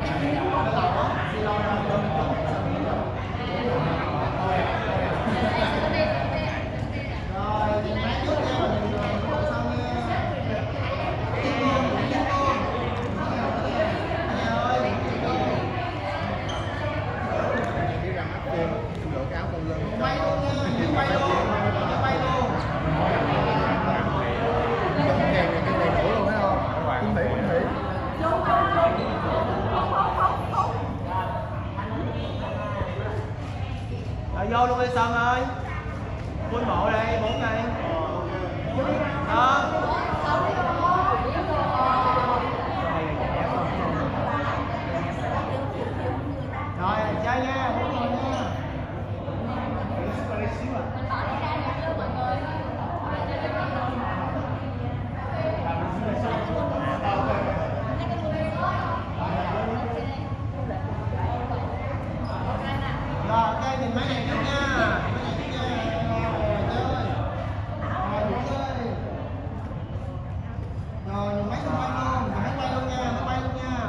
Vô luôn đi Sơn ơi, full mộ đây 4 ngày đó. Rồi chơi nha, 4 người nha. Rồi ok, nhìn máy này trước nha. Rồi nhìn máy xung quanh luôn, nhìn máy quay luôn nha, máy quay luôn nha.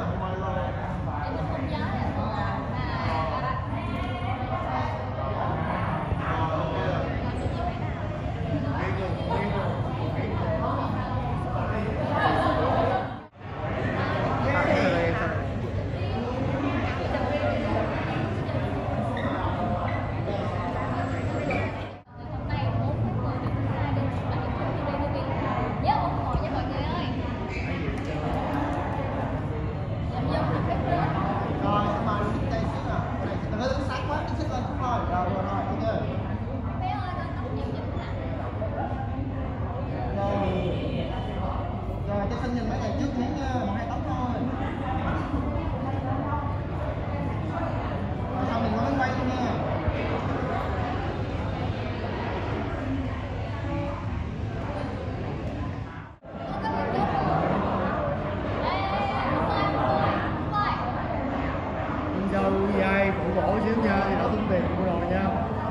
Nhìn mấy ngày trước thấy nha, một hai tóc thôi. Rồi sau mình có quay luôn nha. Dâu dây phụ bổ xíu nha, thì nó tính tiền mua rồi nha.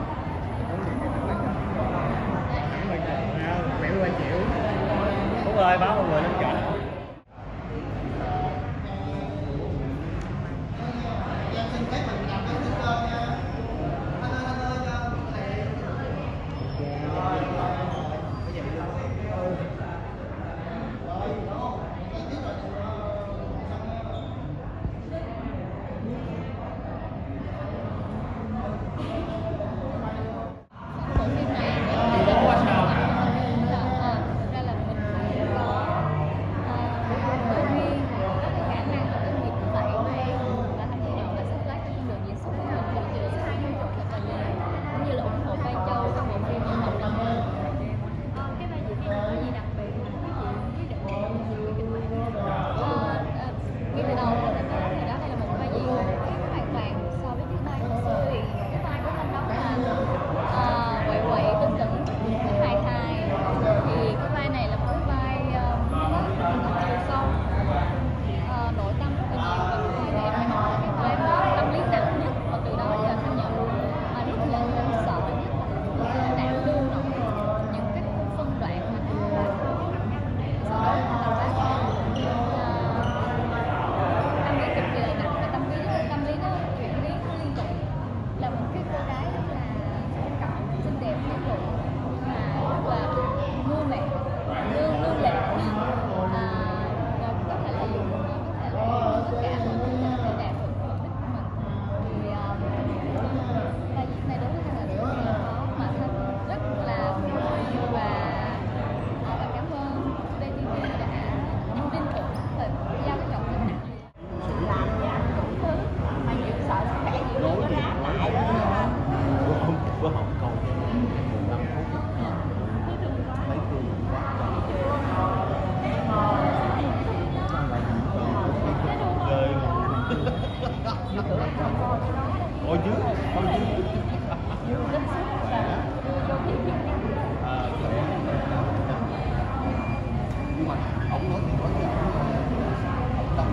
Mẹ 3 triệu. Đúng rồi, báo mọi người lên chợ. Ngồi dưới, ngồi dưới. Nhưng mà ông nói thì có gì ông tâm.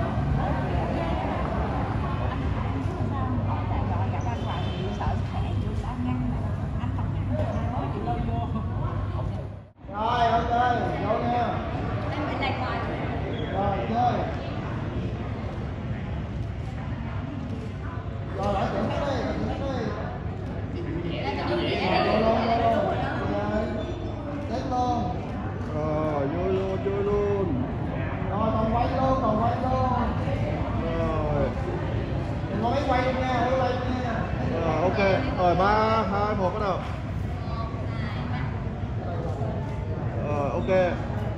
Rồi ok, vô nha. Rồi chơi. Ok, rồi 3, 2, 1 bắt đầu. Ok.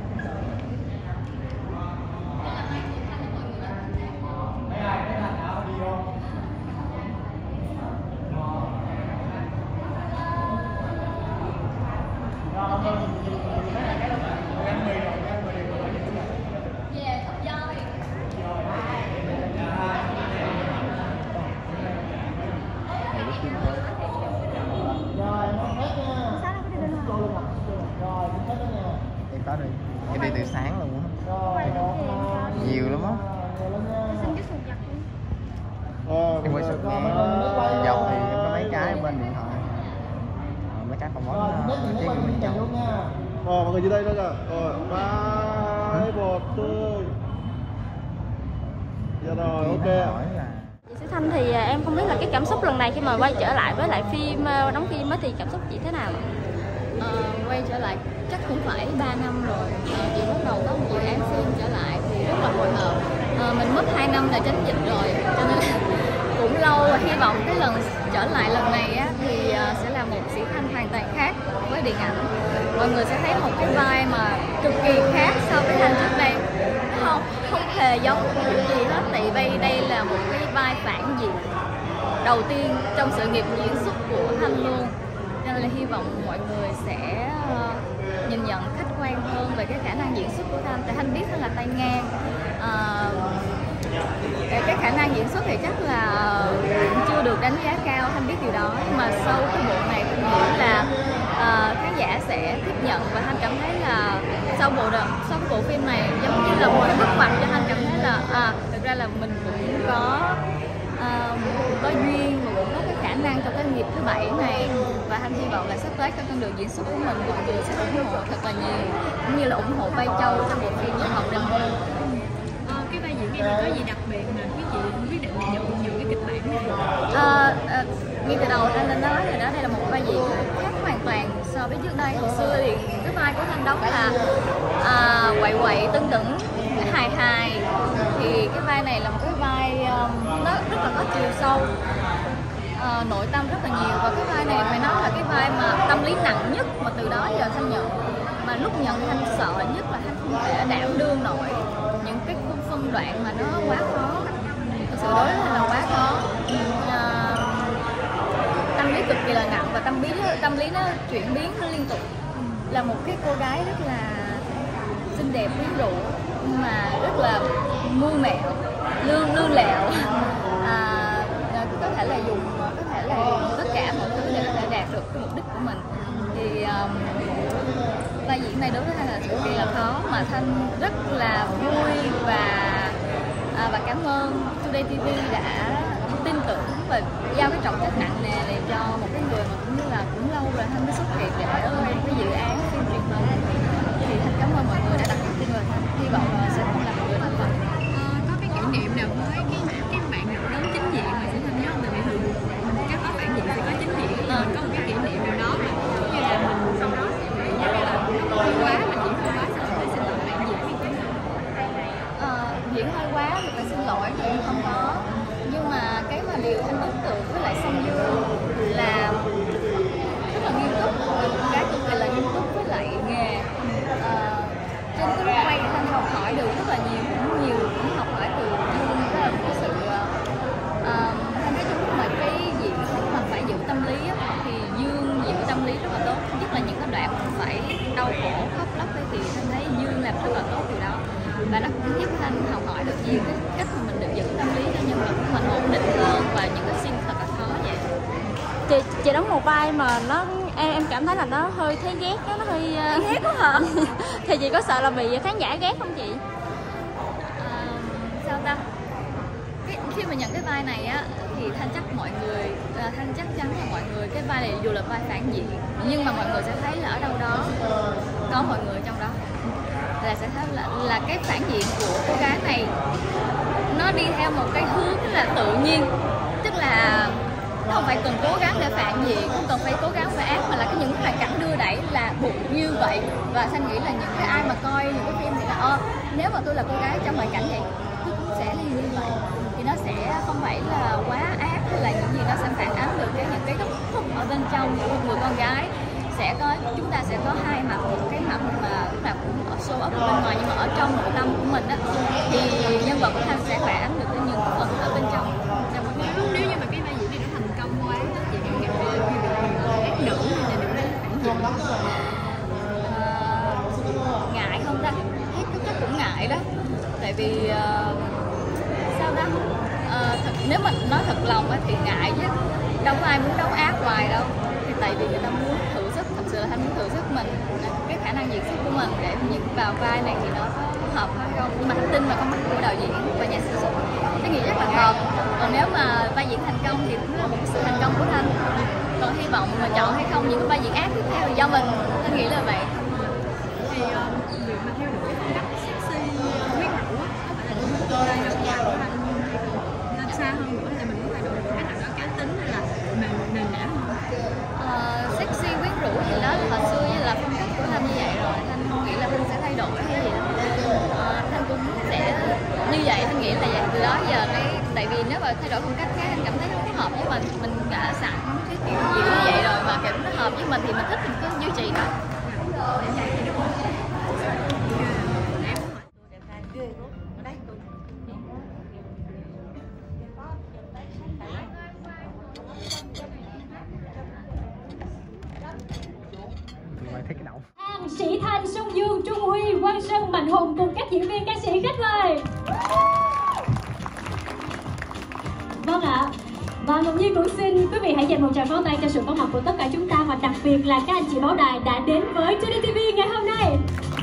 Em có đi. Em đi từ sáng luôn á. Nhiều lắm á. Em quay sụt nghe. Dọc thì em có mấy cái bên điện thoại. Mấy cái phòng bóng chế người mình chọn. Mọi người dưới đây nữa kìa. Rồi 3, 2, 1 thôi. Dạ rồi, ok. Chị Sĩ Thanh thì em không biết là cái cảm xúc lần này khi mà quay trở lại với lại phim, đóng phim á thì cảm xúc chị thế nào? Quay trở lại chắc cũng phải 3 năm rồi. Chị bắt đầu có một dự án phim trở lại thì rất là hồi hộp. Mình mất 2 năm là tránh dịch rồi cho nên là cũng lâu, và hy vọng cái lần trở lại lần này á, thì sẽ là một Sĩ Thanh hoàn toàn khác với điện ảnh. Mọi người sẽ thấy một cái vai mà cực kỳ khác so với Thanh trước đây, không hề giống gì hết, tại vì đây là một cái vai phản diện đầu tiên trong sự nghiệp diễn xuất của Thanh luôn, cho nên là hy vọng mọi người sẽ nhìn nhận khách quan hơn về cái khả năng diễn xuất của Thanh. Tại Thanh biết Thanh là tay ngang, cái khả năng diễn xuất thì chắc là cũng chưa được đánh giá cao, Thanh biết điều đó. Nhưng mà sau cái bộ này Thanh nghĩ là khán giả sẽ tiếp nhận, và Thanh cảm thấy là sau cái bộ phim này giống như là một cái bước ngoặt cho Thanh cảm thấy là thực ra là mình cũng có duyên và cũng có cái khả năng trong cái nghiệp thứ 7 này, và Thanh hy vọng là sắp tới trong con đường diễn xuất của mình mọi người sẽ ủng hộ thật là nhiều, cũng như là ủng hộ Vai Châu trong bộ phim Nhân Học Đêm Hương. Cái vai diễn này có gì đặc biệt mà quý chị quyết định là nhận nhiều cái kịch bản này? Ngay từ đầu Thanh đã nói rồi đó, đây là một vai diễn khác hoàn toàn so với trước đây. Hồi xưa thì cái vai của Thanh đóng là quậy quậy tưng tửng hài hài, thì cái vai này là một cái vai nó rất là có chiều sâu, nội tâm rất là nhiều, và cái vai này phải nói là cái vai mà tâm lý nặng nhất mà từ đó giờ Thanh nhận, mà lúc nhận Thanh sợ nhất là Thanh không thể đảm đương nổi những cái phân đoạn mà nó quá khó, thật sự đối với Thanh là quá khó. Tâm lý cực kỳ là nặng, và tâm lý nó chuyển biến nó liên tục. Là một cái cô gái rất là xinh đẹp quyến rũ, nhưng mà rất là mưu mẹo, lương lẹo, có thể là dùng tất cả mọi thứ để có thể đạt được cái mục đích của mình. Thì vai diễn này đối với Thanh là cực kỳ là khó, mà Thanh rất là vui và cảm ơn Today TV đã tin tưởng và giao cái trọng trách nặng nề này cho một cái người mà cũng như là cũng lâu rồi Thanh mới xuất hiện để ở cái dự án phim truyền hình. Thì Thanh cảm ơn mọi người đã đặt niềm tin vào Thanh, hy vọng là sẽ không làm một người thất vọng. Có cái kỷ niệm nào với cái bạn nào đóng chính diện mà chị Thanh nhớ không? Tại vì thường các có phản diện thì có chính diện, có một cái kỷ niệm nào đó mà như là mình sau đó sẽ bị như là nó hơi quá mà diễn hơi quá, sau đó phải xin lỗi bạn diễn hay cái nào? Diễn hơi quá thì phải xin lỗi thì không có, nhưng mà cái mà điều Thanh ấn tượng với lại Song Dương là rất là nghiêm túc, con gái cực kỳ là nghiêm túc với lại nghề. Trên cái lúc quay thì Thanh học hỏi được rất là nhiều, cũng học hỏi từ Dương, rất là cái sự Thanh thấy trong lúc mà cái diễn mà phải giữ tâm lý á, thì Dương giữ tâm lý rất là tốt, nhất là những cái đoạn mà phải đau khổ khóc lóc ấy, thì Thanh thấy Dương làm rất là tốt điều đó, và nó cũng giúp Thanh học hỏi được nhiều cái cách mà mình được giữ tâm lý cho nhân vật của mình ổn định hơn, và những cái scene thật là khó vậy. Chị đóng một vai mà nó em cảm thấy là nó hơi thấy ghét, nó hơi Ghét quá hả? thì chị có sợ là bị khán giả ghét không chị? Sao ta? Khi mà nhận cái vai này á thì Thanh chắc chắn là mọi người cái vai này dù là vai phản diện nhưng mà mọi người sẽ thấy là ở đâu đó có mọi người trong đó, là sẽ thấy là cái phản diện của cô gái này nó đi theo một cái hướng là tự nhiên, tức là nó không phải cần cố gắng để phản diện, không cần phải cố gắng phải ác, mà là những cái hoàn cảnh đưa đẩy là buộc như vậy. Và Thanh nghĩ là những cái ai mà coi những cái phim này là nếu mà tôi là cô gái trong hoàn cảnh vậy, tôi cũng sẽ như vậy. Thì nó sẽ không phải là quá ác hay là những gì, nó sẽ phản ánh được những cái góc khuất ở bên trong của một người con gái. Chúng ta sẽ có hai mặt, một cái mặt mà lúc nào cũng show up ở bên ngoài, nhưng mà ở trong nội tâm của mình á thì nhân vật của Thanh sẽ phản ánh được những phần ở bên trong. Nếu như mà cái vai diễn này nó thành công quá thì em nghĩ là ác nữ hay là được phản diện Ngại không ta? Thấy chắc cũng ngại đó. Tại vì sao ta? Nếu mà nói thật lòng á thì ngại chứ đâu có ai muốn đấu ác hoài đâu. Thì tại vì người ta muốn thử sức, thật sự là Thanh muốn thử sức mình, cái khả năng diễn xuất của mình để nhìn vào vai này thì nó có hợp hay không. Nhưng mà Thanh tin vào con mắt của đạo diễn và nhà sản xuất, Thanh nghĩ rất là hợp. Còn nếu mà vai diễn thành công thì cũng là một sự thành công của Thanh. Còn hy vọng mà chọn hay không những cái vai diễn ác tiếp theo thì do mình, Thanh nghĩ là vậy. Thì việc mà theo đuổi cái phong cách sexy quyến rũ có phải là tương lai lâu dài của Thanh nên xa hơn nữa, hay là mình muốn thay đổi một cái nào đó cá tính hay là nền nã hơn? Sexy quyến rũ thì đó là hồi xưa như là phong cách của Thanh như vậy rồi. Thanh không nghĩ là Thanh sẽ thay đổi hay gì đó. Thanh cũng sẽ như vậy. Thanh nghĩ là vậy. Từ đó giờ tại vì nếu mà thay đổi phong cách khác Thanh cảm thấy nó không hợp với mình đã sẵn cái kiểu diễn như vậy rồi mà kiểu nó hợp với mình thì mình thích mình cứ duy trì nó. Sĩ Thanh, Sông Dương, Trung Huy, Quang Sơn, Mạnh Hùng cùng các diễn viên ca sĩ khách mời. Vâng ạ. Và Ngọc Nhi cũng xin quý vị hãy dành một tràng pháo tay cho sự có mặt của tất cả chúng ta, và đặc biệt là các anh chị báo đài đã đến với Today TV ngày hôm nay.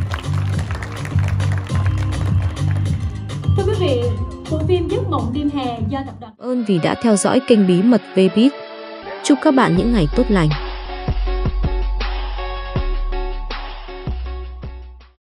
Thưa quý vị, bộ phim Giấc mộng đêm hè do tập đoàn ơn vì đã theo dõi kênh Bí mật Vbiz. Chúc các bạn những ngày tốt lành.